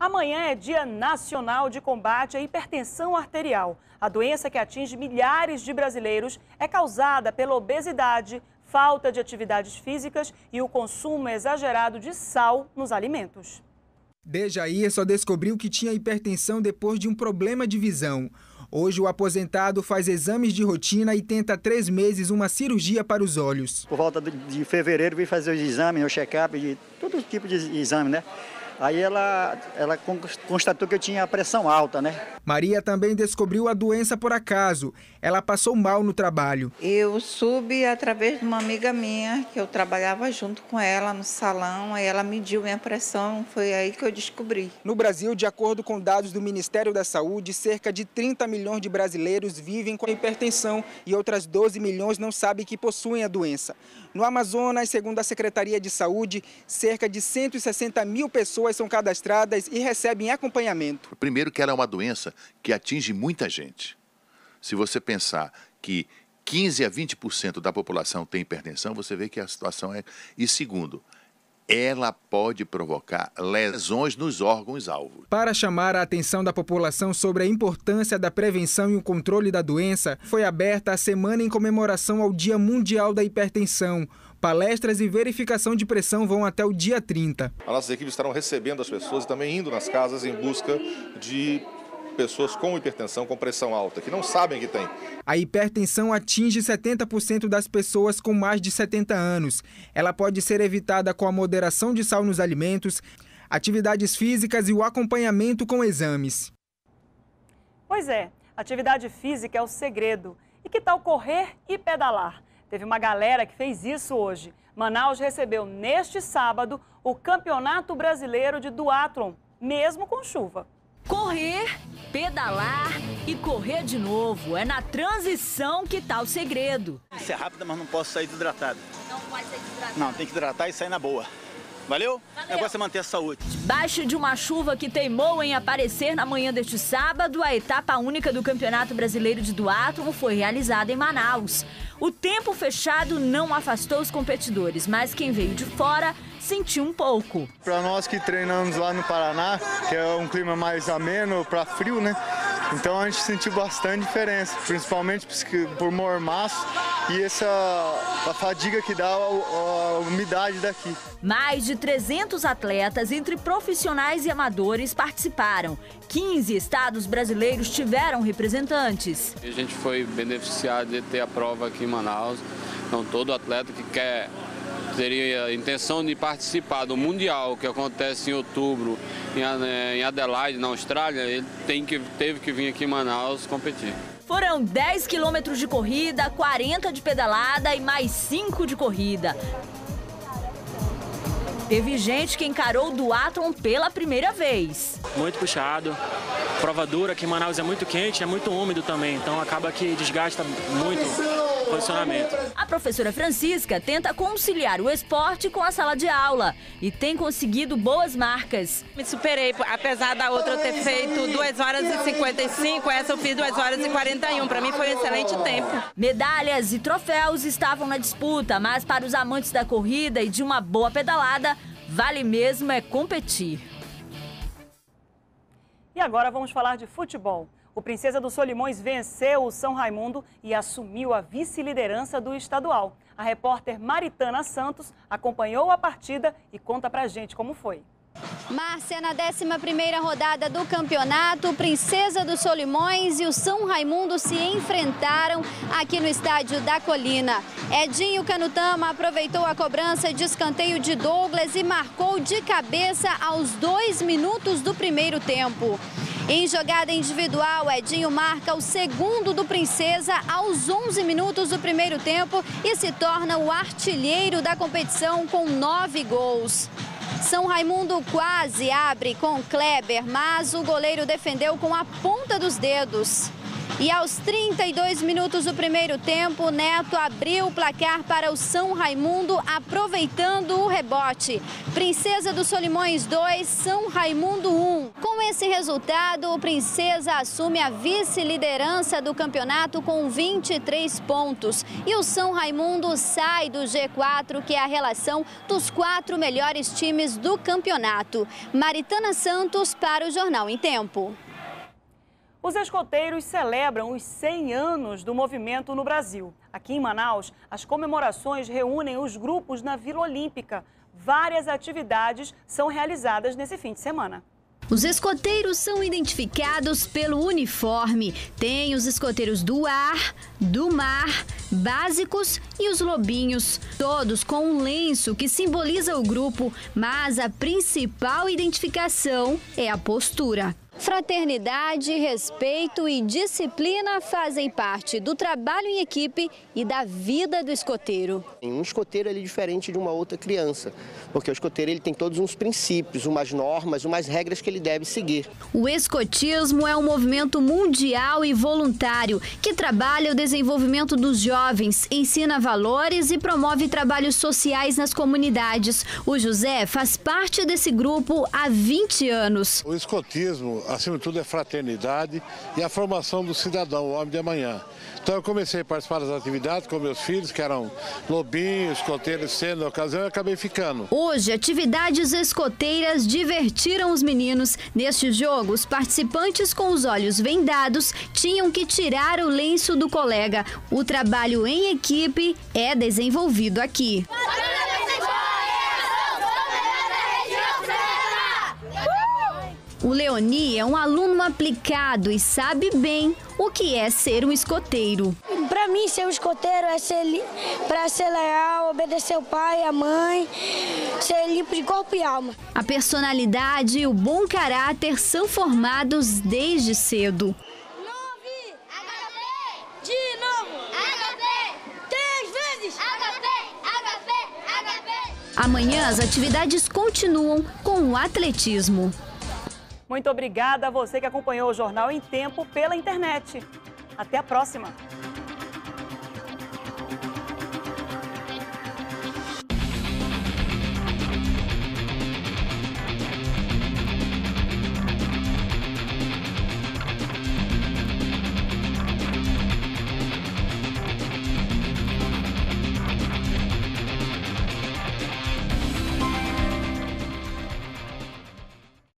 Amanhã é Dia Nacional de Combate à Hipertensão Arterial. A doença que atinge milhares de brasileiros é causada pela obesidade, falta de atividades físicas e o consumo exagerado de sal nos alimentos. Dejair só descobriu que tinha hipertensão depois de um problema de visão. Hoje o aposentado faz exames de rotina e tenta há 3 meses uma cirurgia para os olhos. Por volta de fevereiro vim fazer os exames, o check-up, de todo tipo de exame, né? Aí ela constatou que eu tinha a pressão alta, né? Maria também descobriu a doença por acaso. Ela passou mal no trabalho. Eu soube através de uma amiga minha, que eu trabalhava junto com ela no salão, aí ela mediu minha pressão, foi aí que eu descobri. No Brasil, de acordo com dados do Ministério da Saúde, cerca de 30 milhões de brasileiros vivem com hipertensão e outras 12 milhões não sabem que possuem a doença. No Amazonas, segundo a Secretaria de Saúde, cerca de 160 mil pessoas são cadastradas e recebem acompanhamento. Primeiro que ela é uma doença que atinge muita gente. Se você pensar que 15 a 20% da população tem hipertensão, você vê que a situação é... E segundo, ela pode provocar lesões nos órgãos-alvo. Para chamar a atenção da população sobre a importância da prevenção e o controle da doença, foi aberta a semana em comemoração ao Dia Mundial da Hipertensão. Palestras e verificação de pressão vão até o dia 30. As nossas equipes estarão recebendo as pessoas e também indo nas casas em busca de pessoas com hipertensão, com pressão alta, que não sabem que tem. A hipertensão atinge 70% das pessoas com mais de 70 anos. Ela pode ser evitada com a moderação de sal nos alimentos, atividades físicas e o acompanhamento com exames. Pois é, atividade física é o segredo. E que tal correr e pedalar? Teve uma galera que fez isso hoje. Manaus recebeu neste sábado o Campeonato Brasileiro de Duatlon, mesmo com chuva. Correr, pedalar e correr de novo. É na transição que tá o segredo. Isso é rápido, mas não posso sair desidratado. Não pode sair desidratado. Não, tem que hidratar e sair na boa. Valeu? O negócio é manter a saúde. Debaixo de uma chuva que teimou em aparecer na manhã deste sábado, a etapa única do Campeonato Brasileiro de Duatlon foi realizada em Manaus. O tempo fechado não afastou os competidores, mas quem veio de fora sentiu um pouco. Para nós que treinamos lá no Paraná, que é um clima mais ameno para frio, né? Então a gente sentiu bastante diferença, principalmente por mormaço e a fadiga que dá a umidade daqui. Mais de 300 atletas, entre profissionais e amadores, participaram. 15 estados brasileiros tiveram representantes. A gente foi beneficiado de ter a prova aqui em Manaus. Então todo atleta que teria a intenção de participar do Mundial, que acontece em outubro em Adelaide, na Austrália, ele teve que vir aqui em Manaus competir. Foram 10 quilômetros de corrida, 40 de pedalada e mais 5 de corrida. Teve gente que encarou o duatlon pela primeira vez. Muito puxado, prova dura, que em Manaus é muito quente, é muito úmido também, então acaba que desgasta muito o posicionamento. A professora Francisca tenta conciliar o esporte com a sala de aula e tem conseguido boas marcas. Me superei, apesar da outra eu ter feito 2 horas e 55, essa eu fiz 2 horas e 41, para mim foi um excelente tempo. Medalhas e troféus estavam na disputa, mas para os amantes da corrida e de uma boa pedalada, vale mesmo é competir. E agora vamos falar de futebol. O Princesa dos Solimões venceu o São Raimundo e assumiu a vice-liderança do estadual. A repórter Maritana Santos acompanhou a partida e conta pra gente como foi. Márcia, na 11ª rodada do campeonato, o Princesa dos Solimões e o São Raimundo se enfrentaram aqui no estádio da Colina. Edinho Canutama aproveitou a cobrança de escanteio de Douglas e marcou de cabeça aos 2 minutos do primeiro tempo. Em jogada individual, Edinho marca o segundo do Princesa aos 11 minutos do primeiro tempo e se torna o artilheiro da competição com 9 gols. São Raimundo quase abre com Kleber, mas o goleiro defendeu com a ponta dos dedos. E aos 32 minutos do primeiro tempo, Neto abriu o placar para o São Raimundo, aproveitando o rebote. Princesa dos Solimões 2, São Raimundo 1. Com esse resultado, o Princesa assume a vice-liderança do campeonato com 23 pontos. E o São Raimundo sai do G4, que é a relação dos 4 melhores times do campeonato. Maritana Santos para o Jornal em Tempo. Os escoteiros celebram os 100 anos do movimento no Brasil. Aqui em Manaus, as comemorações reúnem os grupos na Vila Olímpica. Várias atividades são realizadas nesse fim de semana. Os escoteiros são identificados pelo uniforme. Tem os escoteiros do ar, do mar, básicos e os lobinhos. Todos com um lenço que simboliza o grupo, mas a principal identificação é a postura. Fraternidade, respeito e disciplina fazem parte do trabalho em equipe e da vida do escoteiro. Um escoteiro ele é diferente de uma outra criança, porque o escoteiro ele tem todos uns princípios, umas normas, umas regras que ele deve seguir. O escotismo é um movimento mundial e voluntário que trabalha o desenvolvimento dos jovens, ensina valores e promove trabalhos sociais nas comunidades. O José faz parte desse grupo há 20 anos. O escotismo, acima de tudo, é fraternidade e a formação do cidadão, o homem de amanhã. Então eu comecei a participar das atividades com meus filhos, que eram lobinhos, escoteiros, sendo na ocasião, e acabei ficando. Hoje, atividades escoteiras divertiram os meninos. Neste jogo, os participantes com os olhos vendados tinham que tirar o lenço do colega. O trabalho em equipe é desenvolvido aqui. O Leoni é um aluno aplicado e sabe bem o que é ser um escoteiro. Para mim, ser um escoteiro é para ser leal, obedecer o pai, a mãe, ser limpo de corpo e alma. A personalidade e o bom caráter são formados desde cedo. De novo! HP! 3 vezes! HP! Amanhã as atividades continuam com o atletismo. Muito obrigada a você que acompanhou o Jornal em Tempo pela internet. Até a próxima!